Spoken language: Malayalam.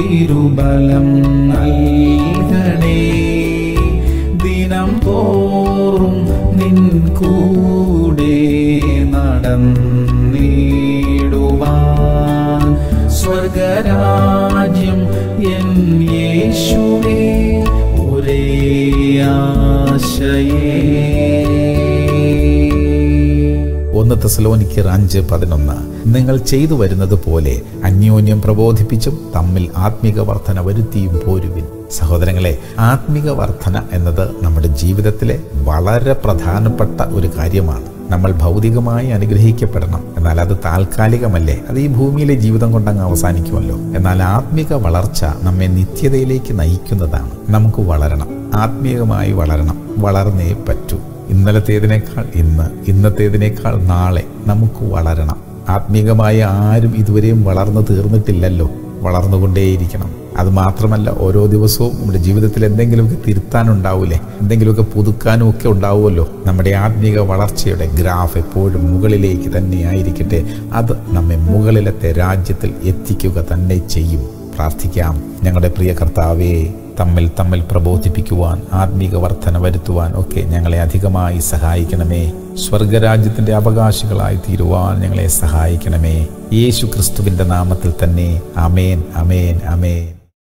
തിരുബലം നൽകണേ. ദിനം തോറും നിൻ കൂടെ നടന്നിടുവാൻ സ്വർഗരാജ്യം എൻ യേശുവേ ഒരേ ആശയേ. 1 തെസ്സലോനിക്കർ 5:11 നിങ്ങൾ ചെയ്തു വരുന്നത് പോലെ അന്യോന്യം പ്രബോധിപ്പിച്ചും തമ്മിൽ ആത്മീക വർധന വരുത്തിയും പോരുവിൻ. സഹോദരങ്ങളെ, ആത്മീക വർധന എന്നത് നമ്മുടെ ജീവിതത്തിലെ വളരെ പ്രധാനപ്പെട്ട ഒരു കാര്യമാണ്. നമ്മൾ ഭൗതികമായി അനുഗ്രഹിക്കപ്പെടണം, എന്നാൽ അത് താൽക്കാലികമല്ലേ, അത് ഈ ഭൂമിയിലെ ജീവിതം കൊണ്ടങ്ങ് അവസാനിക്കുമല്ലോ. എന്നാൽ ആത്മീക വളർച്ച നമ്മെ നിത്യതയിലേക്ക് നയിക്കുന്നതാണ്. നമുക്ക് വളരണം, ആത്മീയമായി വളരണം, വളർന്നേ പറ്റൂ. ഇന്നലത്തേതിനേക്കാൾ ഇന്ന്, ഇന്നത്തേതിനേക്കാൾ നാളെ നമുക്ക് വളരണം. ആത്മീകമായി ആരും ഇതുവരെയും വളർന്നു തീർന്നിട്ടില്ലല്ലോ, വളർന്നുകൊണ്ടേയിരിക്കണം. അതുമാത്രമല്ല, ഓരോ ദിവസവും നമ്മുടെ ജീവിതത്തിൽ എന്തെങ്കിലുമൊക്കെ തിരുത്താനുണ്ടാവൂലേ, എന്തെങ്കിലുമൊക്കെ പുതുക്കാനും ഒക്കെ ഉണ്ടാവുമല്ലോ. നമ്മുടെ ആത്മീക വളർച്ചയുടെ ഗ്രാഫ് എപ്പോഴും മുകളിലേക്ക് തന്നെ ആയിരിക്കട്ടെ. അത് നമ്മെ മുകളിലത്തെ രാജ്യത്തിൽ എത്തിക്കുക തന്നെ ചെയ്യും. പ്രാർത്ഥിക്കാം. ഞങ്ങളുടെ പ്രിയ കർത്താവേ, തമ്മിൽ പ്രബോധിപ്പിക്കുവാൻ, ആത്മീക വർധന വരുത്തുവാൻ ഒക്കെ ഞങ്ങളെ അധികമായി സഹായിക്കണമേ. സ്വർഗരാജ്യത്തിന്റെ അവകാശികളായി തീരുവാൻ ഞങ്ങളെ സഹായിക്കണമേ. യേശു ക്രിസ്തുവിന്റെ നാമത്തിൽ തന്നെ. ആമേൻ, ആമേൻ, ആമേൻ.